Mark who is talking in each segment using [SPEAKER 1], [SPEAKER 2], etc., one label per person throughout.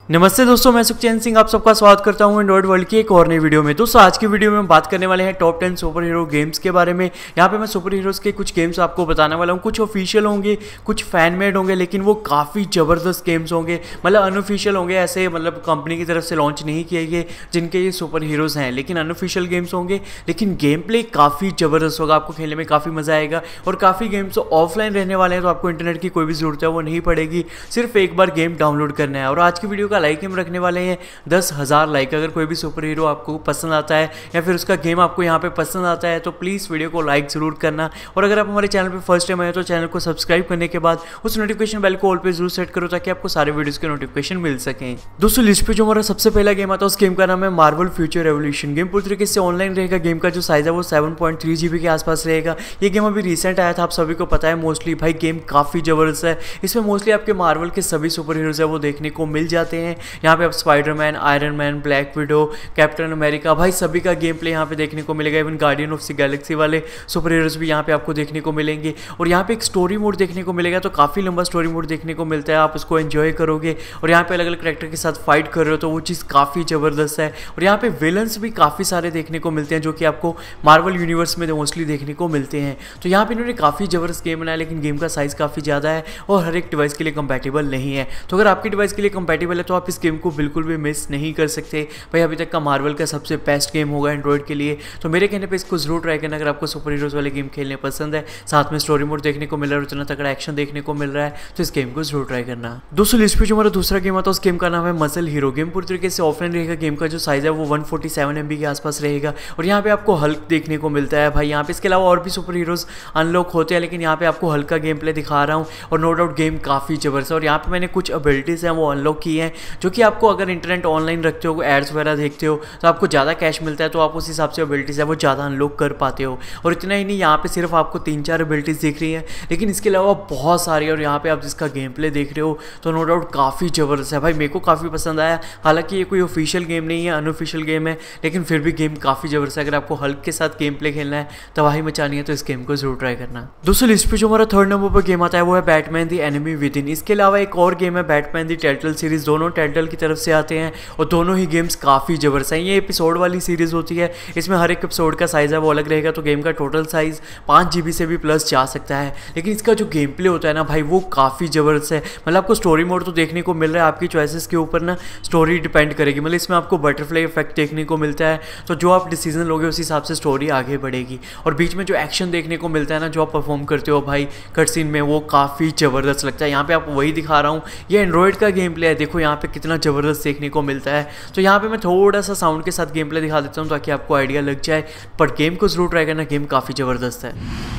[SPEAKER 1] नमस्ते दोस्तों, मैं सुखचैन सिंह आप सबका स्वागत करता हूं एंड्रॉइड वर्ल्ड की एक और नई वीडियो में। दोस्तों आज की वीडियो में हम बात करने वाले हैं टॉप 10 सुपर हीरो गेम्स के बारे में। यहाँ पे मैं सुपर हीरोज़ के कुछ गेम्स आपको बताने वाला हूँ। कुछ ऑफिशियल होंगे, कुछ फैन मेड होंगे, लेकिन वो काफ़ी ज़बरदस्त गेम्स होंगे। मतलब अनऑफिशियल होंगे, ऐसे मतलब कंपनी की तरफ से लॉन्च नहीं किए गए जिनके ये सुपर हीरोज़ हैं, लेकिन अनऑफिशियल गेम्स होंगे। लेकिन गेम प्ले काफ़ी ज़बरदस्त होगा, आपको खेलने में काफ़ी मज़ा आएगा। और काफ़ी गेम्स ऑफलाइन रहने वाले हैं, तो आपको इंटरनेट की कोई भी ज़रूरत है वो नहीं पड़ेगी, सिर्फ एक बार गेम डाउनलोड करना है। और आज की वीडियो का लाइक हम रखने वाले हैं 10,000 लाइक। अगर कोई भी सुपर हीरो आपको पसंद आता है या फिर उसका गेम आपको यहाँ पे पसंद आता है तो प्लीज़ वीडियो को लाइक ज़रूर करना। और अगर आप हमारे चैनल पे फर्स्ट टाइम आए तो चैनल को सब्सक्राइब करने के बाद उस नोटिफिकेशन बेल को ऑल पे जरूर सेट करो ताकि आपको सारे वीडियोस के नोटिफिकेशन मिल सकें। दोस्तों लिस्ट पे जो हमारा सबसे पहला गेम आता है उस गेम का नाम है मार्वल फ्यूचर रेवोल्यूशन। गेम पूरी तरीके से ऑनलाइन रहेगा। गेम का जो साइज है वो 7.3 GB के आसपास रहेगा। ये गेम अभी रिसेंट आया था, आप सभी को पता है। मोस्टली भाई गेम काफ़ी ज़बरदस्त है। इसमें मोस्टली आपके मार्वल के सभी सुपर हीरोज़ है वो देखने को मिल जाते हैं। यहाँ पे आप Spiderman, Iron Man, Black Widow, Captain America, भाई सभी का गेम प्ले यहाँ पे देखने को मिलेगा। Even Guardian of the Galaxy वाले सुपर हीरोज भी यहाँ पे आपको देखने को मिलेंगे। और यहाँ पे एक स्टोरी मोड देखने को मिलेगा, तो काफ़ी लंबा स्टोरी मोड देखने को मिलता है, आप उसको एंजॉय करोगे। और यहाँ पे अलग अलग कैरेक्टर के साथ फाइट कर रहे हो तो वो चीज़ काफ़ी ज़बरदस्त है। और यहाँ पे विलन्स भी काफ़ी सारे देखने को मिलते हैं जो कि आपको मार्वल यूनिवर्स में मोस्टली देखने को मिलते हैं। तो यहाँ पे इन्होंने काफ़ी ज़बरदस्त गेम बनाया, लेकिन गेम का साइज़ काफ़ी ज़्यादा है और हर एक डिवाइस के लिए कंपैटिबल नहीं है। तो अगर आपकी डिवाइस के लिए कंपैटिबल है तो आप इस गेम को बिल्कुल भी मिस नहीं कर सकते। भाई अभी तक का मार्वल का सबसे बेस्ट गेम होगा एंड्रॉइड के लिए, तो मेरे कहने पे इसको जरूर ट्राई करना। अगर आपको सुपर हीरोज़ वाले गेम खेलने पसंद है, साथ में स्टोरी मोड देखने को मिल रहा है और इतना तगड़ा एक्शन देखने को मिल रहा है, तो इस गेम को जरूर ट्राई करना। दोस्तों लिस्ट पे जो हमारा दूसरा गेम आता है उस गेम का नाम है मसल हीरो। गेम पूरी तरीके से ऑफलाइन रहेगा। गेम का जो साइज है वो 147 MB के आसपास रहेगा। और यहाँ पे आपको हल्क देखने को मिलता है भाई। यहाँ पे इसके अलावा और भी सुपर हीरोज़ अनलॉक होते हैं, लेकिन यहाँ पे आपको हल्का गेम प्ले दिखा रहा हूँ। और नो डाउट गेम काफ़ी ज़बरदस्त है। और यहाँ पे मैंने कुछ एबिलिटीज़ हैं वो अनलॉक की हैं, जो कि आपको अगर इंटरनेट ऑनलाइन रखते हो, एड्स वगैरह देखते हो तो आपको ज़्यादा कैश मिलता है, तो आप उस हिसाब से एबिलिटीज़ है वो ज़्यादा अनलॉक कर पाते हो। और इतना ही नहीं, यहाँ पे सिर्फ आपको 3-4 एबिलिटीज़ दिख रही हैं, लेकिन इसके अलावा बहुत सारी। और यहाँ पे आप जिसका गेम प्ले देख रहे हो तो नो डाउट काफ़ी ज़बरदस्त है भाई, मेरे को काफ़ी पसंद आया। हालांकि ये कोई ऑफिशियल गेम नहीं है, अनऑफिशियल गेम है, लेकिन फिर भी गेम काफ़ी ज़बरदस्त है। अगर आपको हल्क के साथ गेम प्ले खेलना है, तबाही मचानी है, तो इस गेम को जरूर ट्राई करना। दोस्तों लिस्ट पे जो हमारा थर्ड नंबर पर गेम आता है वो है Batman the Enemy Within. इसके अलावा एक और गेम है बैटमैन द टेलटेल सीरीज़। दोनों टेलटेल की तरफ से आते हैं और दोनों ही गेम्स काफ़ी ज़बरदस्त है। ये एपिसोड वाली सीरीज़ होती है, इसमें हर एक एपिसोड का साइज़ है वो अलग रहेगा। तो गेम का टोटल साइज़ 5 GB से भी प्लस जा सकता है। लेकिन इसका जो गेम प्ले होता है ना भाई, वो काफ़ी ज़बरदस्त है। मतलब आपको स्टोरी मोड तो देखने को मिल रहा है, आपकी चॉइसेस के ऊपर ना स्टोरी डिपेंड करेगी। मतलब इसमें आपको बटरफ्लाई इफेक्ट देखने को मिलता है, तो जो आप डिसीजन लोगे उस हिसाब से स्टोरी आगे बढ़ेगी। और बीच में जो एक्शन देखने को मिलता है ना, जो आप परफॉर्म करते हो भाई कट सीन में, वो काफ़ी ज़बरदस्त लगता है। यहाँ पे आप वही दिखा रहा हूँ, ये एंड्रॉइड का गेम प्ले है, देखो यहाँ पे कितना ज़बरदस्त देखने को मिलता है। तो यहाँ पे मैं थोड़ा सा साउंड के साथ गेम प्ले दिखा देता हूँ ताकि आपको आइडिया लग जाए, पर गेम को जरूर ट्राई करना, गेम काफ़ी ज़बरदस्त है।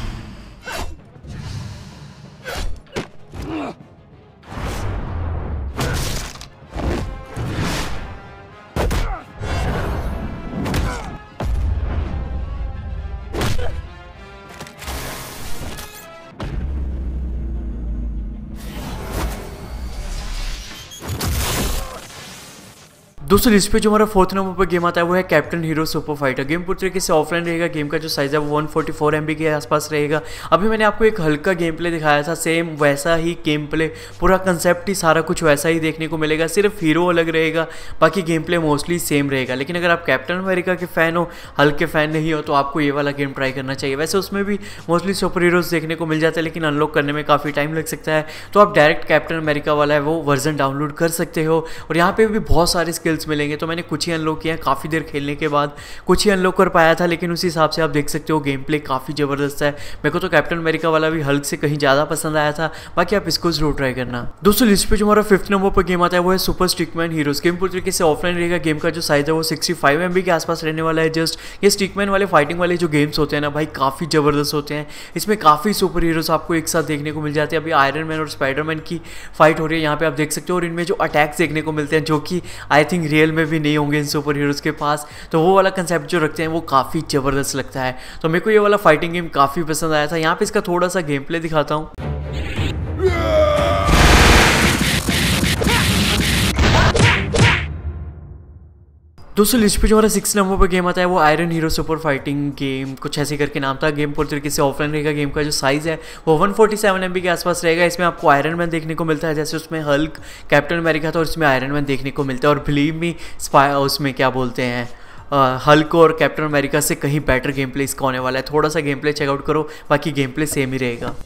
[SPEAKER 1] दोस्तों लिस्ट पे जो हमारा फोर्थ नंबर पर गेम आता है वो है Captain Hero Super Fighter. Game पूरी तरीके से ऑफलाइन रहेगा। गेम का जो साइज है वो 144 MB के आसपास रहेगा। अभी मैंने आपको एक हल्का गेम प्ले दिखाया था, सेम वैसा ही गेम प्ले, पूरा कंसेप्ट ही सारा कुछ वैसा ही देखने को मिलेगा, सिर्फ हीरो अलग रहेगा, बाकी गेम प्ले मोस्टली सेम रहेगा। लेकिन अगर आप कैप्टन अमेरिका के फ़ैन हो, हल्क के फ़ैन नहीं हो, तो आपको ये वाला गेम ट्राई करना चाहिए। वैसे उसमें भी मोस्टली सुपर हीरोज़ देखने को मिल जाते हैं, लेकिन अनलॉक करने में काफ़ी टाइम लग सकता है, तो आप डायरेक्ट कैप्टन अमेरिका वाला है वो वर्जन डाउनलोड कर सकते हो। और यहाँ पर भी बहुत सारे स्किल्स मिलेंगे, तो मैंने कुछ ही अनलॉक किया काफ़ी देर खेलने के बाद, कुछ ही अनलॉक कर पाया था, लेकिन उसी हिसाब से आप देख सकते हो गेम प्ले काफ़ी ज़बरदस्त है। मेरे को तो कैप्टन अमेरिका वाला भी हल्क से कहीं ज़्यादा पसंद आया था, बाकी आप इसको जरूर ट्राई करना। दोस्तों लिस्ट पे जो हमारा फिफ्थ नंबर पर गेम आता है वो है सुपर स्टिकमैन हीरोज़। गेम पूरी तरीके से ऑफलाइन रहेगा। गेम का जो साइज है वो 65 MB के आसपास रहने वाला है। जस्ट ये स्टिकमैन वाले फाइटिंग वाले जो गेम्स होते हैं ना भाई, काफ़ी ज़बरदस्त होते हैं। इसमें काफ़ी सुपर हीरोज़ आपको एक साथ देखने को मिल जाते हैं। अभी आयरन मैन और स्पाइडरमैन की फाइट हो रही है, यहाँ पे आप देख सकते हो। और इनमें जो अटैक्स देखने को मिलते हैं, जो कि आई थिंक रियल में भी नहीं होंगे इन सुपर हीरोज़ के पास, तो वो वाला कंसेप्ट जो रखते हैं वो काफ़ी ज़बरदस्त लगता है। तो मेरे को ये वाला फाइटिंग गेम काफ़ी पसंद आया था। यहाँ पे इसका थोड़ा सा गेम प्ले दिखाता हूँ। दोस्तों लिस्ट पे जो हमारा 6 नंबर पर गेम आता है वो Iron Hero Super Fighting game, कुछ ऐसे करके नाम था। गेम पूरी तरीके से ऑफलाइन रहेगा। गेम का जो साइज़ है वो 147 MB के आसपास रहेगा। इसमें आपको आयरन मैन देखने को मिलता है, जैसे उसमें हल्क, कैप्टन अमेरिका था, और इसमें आयरन मैन देखने को मिलता है। और बिलीव मी, उसमें क्या बोलते हैं, हल्क और कैप्टन अमेरिका से कहीं बेटर गेम प्ले इसका होने वाला है। थोड़ा सा गेम प्ले चेकआउट करो, बाकी गेम प्ले सेम ही रहेगा।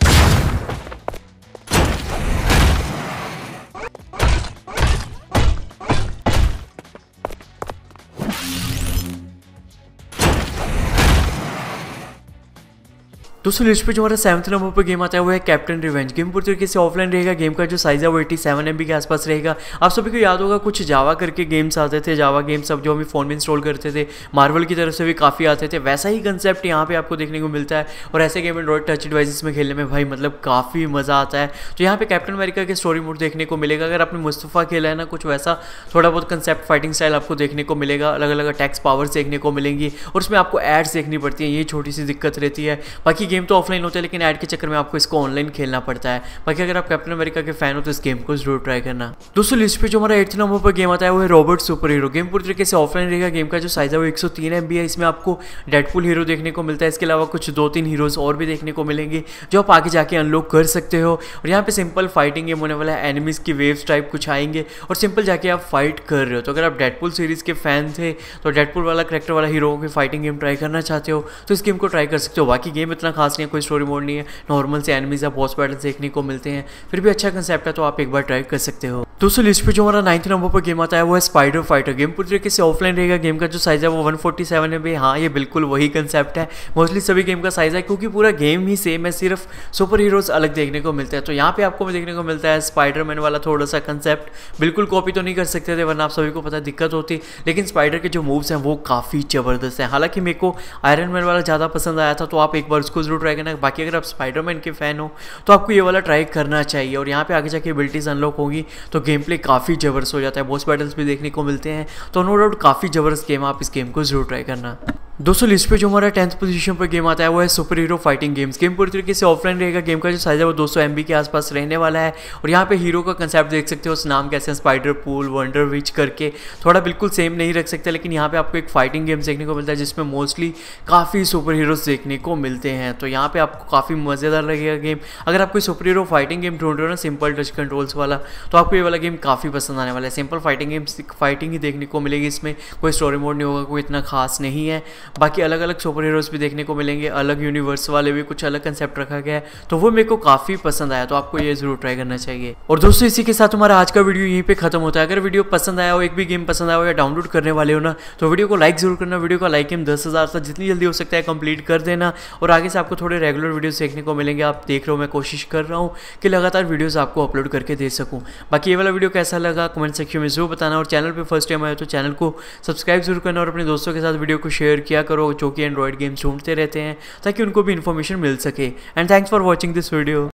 [SPEAKER 1] दोस्तों लिस्ट पे जो हमारा 7th नंबर पर गेम आता है वो है कैप्टन रिवेंज। गेम पूरी तरीके से ऑफलाइन रहेगा। गेम का जो साइज़ है वो 87 MB के आसपास रहेगा। आप सभी को याद होगा कुछ जावा करके गेम्स आते थे, जावा गेम्स सब जो हम फ़ोन में इंस्टॉल करते थे, मार्वल की तरफ से भी काफ़ी आते थे। वैसा ही कंसेप्ट यहाँ पे आपको देखने को मिलता है। और ऐसे गेम एंड्रॉइड टच डिवाइसेस में खेलने में भाई मतलब काफ़ी मज़ा आता है। तो यहाँ पे कैप्टन अमेरिका के स्टोरी मोड देखने को मिलेगा। अगर आपने मुस्तफ़ा खेला है ना, कुछ वैसा थोड़ा बहुत कंसेप्ट फाइटिंग स्टाइल आपको देखने को मिलेगा। अलग अलग अटैक्स पावर्स देखने को मिलेंगी और उसमें आपको एड्स देखनी पड़ती हैं, ये छोटी सी दिक्कत रहती है। बाकी गेम तो ऑफलाइन होता है, लेकिन ऐड के चक्कर में आपको इसको ऑनलाइन खेलना पड़ता है। बाकी अगर आप कैप्टन अमेरिका के फैन हो तो इस गेम को जरूर ट्राई करना। दोस्तों लिस्ट पे जो हमारा 8th नंबर पर गेम आता है वो है रॉबर्ट सुपर हीरो। गेम पूरी तरीके से ऑफलाइन रहेगा। गेम का जो साइज है वो 103 MB है। इसमें आपको डेडपुल हीरो देखने को मिलता है। इसके अलावा कुछ 2-3 हीरोज और भी देखने को मिलेंगे जो आप आगे जाके अनलॉक कर सकते हो। और यहाँ पे सिंपल फाइटिंग गेम होने वाला है। एनिमीज की वेव्स टाइप कुछ आएंगे और सिंपल जाके आप फाइट कर रहे हो। तो अगर आप डेडपुल सीरीज के फैन थे तो डेडपुल वाला करेक्टर वाला हीरो की फाइटिंग गेम ट्राई करना चाहते हो तो इस गेम को ट्राई कर सकते हो। बाकी गेम इतना खास नहीं है, कोई स्टोरी मोड नहीं है, नॉर्मल से एनिमीज या बॉस बैटल्स देखने को मिलते हैं। फिर भी अच्छा कंसेप्ट है तो आप एक बार ट्राई कर सकते हो। दोस्तों लिस्ट पे जो हमारा 9th नंबर पर गेम आता है वो है स्पाइडर फाइटर। गेम पूरी तरीके से ऑफलाइन रहेगा। गेम का जो साइज है वो 147 MB। हाँ, ये बिल्कुल वही कंसेप्ट है, मोस्टली सभी गेम का साइज है क्योंकि पूरा गेम ही सेम है, सिर्फ सुपर हीरोज अलग देखने को मिलते हैं। तो यहाँ पे आपको देखने को मिलता है स्पाइडरमैन वाला थोड़ा सा कंसेप्ट। बिल्कुल कॉपी तो नहीं कर सकते थे वरना आप सभी को पता दिक्कत होती, लेकिन स्पाइडर के जो मूव्स हैं वो काफ़ी ज़बरदस्त हैं। हालांकि मेरे को आयरन मैन वाला ज़्यादा पसंद आया था, तो आप एक बार उसको जरूर ट्राई करना। बाकी अगर आप स्पाइडरमैन के फैन हो तो आपको ये वाला ट्राई करना चाहिए। और यहाँ पे आगे जाके एबिलिटीज अनलॉक होगी तो गेम प्ले काफ़ी ज़बरदस्त हो जाता है। बॉस बैटल्स भी देखने को मिलते हैं, तो नो डाउट काफ़ी ज़बरदस्त गेम, आप इस गेम को जरूर ट्राई करना। दोस्तों लिस्ट पे जो हमारा 10th पोजीशन पर गेम आता है वो है super hero fighting games. Game पूरी तरीके से ऑफलाइन रहेगा। गेम का जो साइज है वो 200 MB के आसपास रहने वाला है। और यहाँ पे हीरो का कंसेप्ट देख सकते हो, उस नाम कैसे स्पाइडर पूल, वंडर विच करके थोड़ा बिल्कुल सेम नहीं रख सकते, लेकिन यहाँ पे आपको एक फाइटिंग गेम्स देखने को मिलता है जिसमें मोस्टली काफ़ी सुपर हीरोज देखने को मिलते हैं। तो यहाँ पे आपको काफ़ी मज़ेदार लगेगा गेम। अगर आप कोई सुपर हीरो फाइटिंग गेम ढूंढ रहे हो ना, सिंपल टच कंट्रोल्स वाला, तो आपको ये वाला गेम काफ़ी पसंद आने वाला है। सिंपल फाइटिंग गेम्स, फाइटिंग ही देखने को मिलेगी। इसमें कोई स्टोरी मोड नहीं होगा, कोई इतना खास नहीं है। बाकी अलग अलग सुपर हीरोज भी देखने को मिलेंगे, अलग यूनिवर्स वाले भी, कुछ अलग कंसेप्ट रखा गया है, तो वो मेरे को काफ़ी पसंद आया, तो आपको ये जरूर ट्राई करना चाहिए। और दोस्तों इसी के साथ हमारा आज का वीडियो यहीं पे खत्म होता है। अगर वीडियो पसंद आया हो, एक भी गेम पसंद आया हो या डाउनलोड करने वाले हो ना, तो वीडियो को लाइक जरूर करना। वीडियो का लाइक एम 10,000 तक जितनी जल्दी हो सकता है कंप्लीट कर देना। और आगे से आपको थोड़े रेगुलर वीडियोस देखने को मिलेंगे। आप देख रहे हो, मैं कोशिश कर रहा हूँ कि लगातार वीडियोस आपको अपलोड करके दे सकूँ। बाकी ये वाला वीडियो कैसा लगा कमेंट सेक्शन में जरूर बताना। और चैनल पर फर्स्ट टाइम आया तो चैनल को सब्सक्राइब जरूर करना और अपने दोस्तों के साथ वीडियो को शेयर किया करो जो कि एंड्रॉइड गेम्स ढूंढते रहते हैं, ताकि उनको भी इन्फॉर्मेशन मिल सके। And thanks for watching this video.